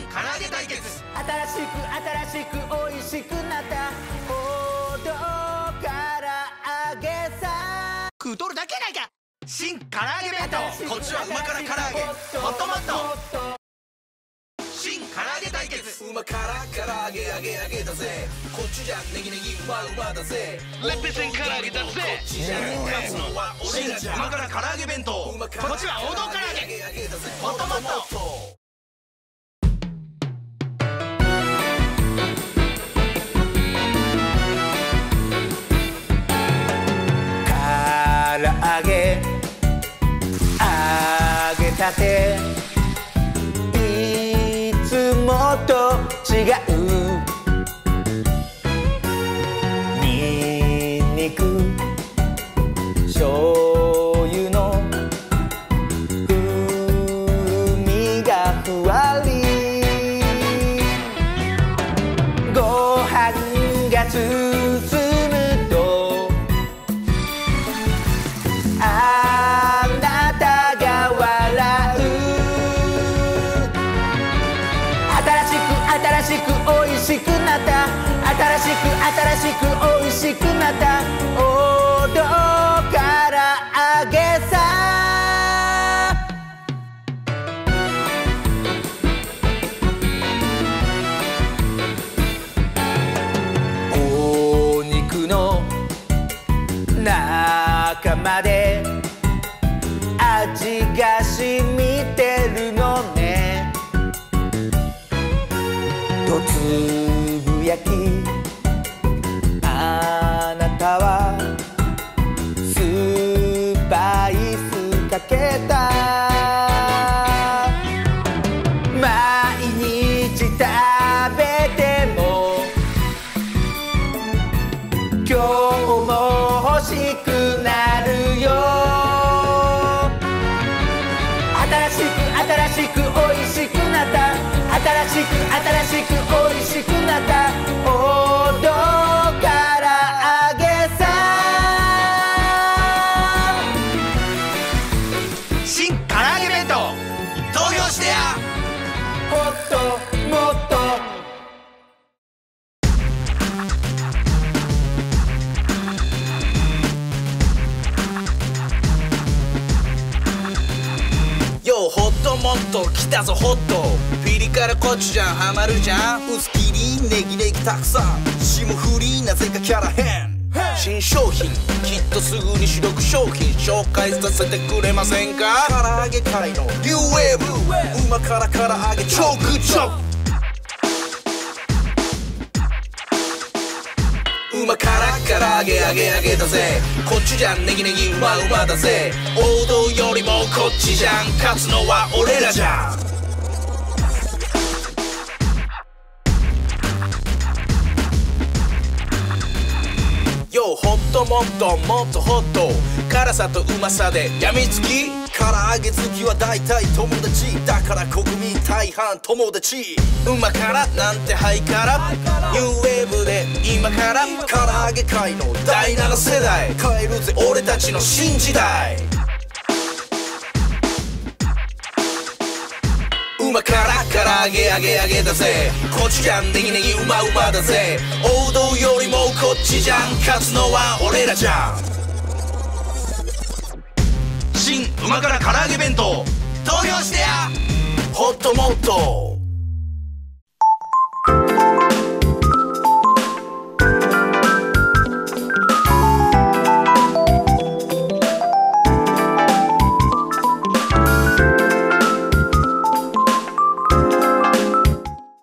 唐揚げ対決。 新しく美味しくなった王道唐揚げさ。 食うとるだけやないか。新唐揚げ弁当。こっちはうま辛唐揚げもっともっと。新唐揚げ対決。 うま辛唐揚げ揚げだぜ。こっちじゃネギネギうまだぜ。 レッペセン唐揚げだぜ。勝つのは俺らじゃ。うま辛唐揚げ弁当。こっちは王道唐揚げもっともっと。 唐揚げ揚げたていつもと違うにんにく醤油の風味がふわりご飯が進むとあなたが笑う新しく美味しくなった新しく美味しくなった王道唐揚げさ。お肉の中まで味が染みてるのね。とつぶやきあなたはスパイスかけた毎日食べても今日も欲しくなるよ。新しく美味しくなった新しく美味しくなった王道唐揚げさ。 新唐揚げ弁当投票してや。 もっともっとようホットモット来たぞホット。ピリ辛コチュジャンハマるじゃん。薄切りネギネギたくさん霜降りなぜかキャラ変。新商品きっとすぐに主力商品紹介させてくれませんか。唐揚げ界のニューウェーブうま辛唐揚げ超グッジョブ。うま辛唐揚げ揚げだぜ。こっちじゃネギネギうまだぜ。王道よりもこっちじゃん。勝つのは俺らじゃん。よホットモットもっとホット。辛さとうまさでやみつき。唐揚げ好きは大体友達だから国民大半友達。うま辛なんてハイカラニューウェーブで今から唐揚げ界の第7世代変えるぜ俺たちの新時代。うま辛唐揚げ揚げだぜ。こっちじゃんネギネギうまだぜ。王道よりもこっちじゃん。勝つのは俺らじゃん。 新うま辛唐揚げ弁当投票してや。 ホットモット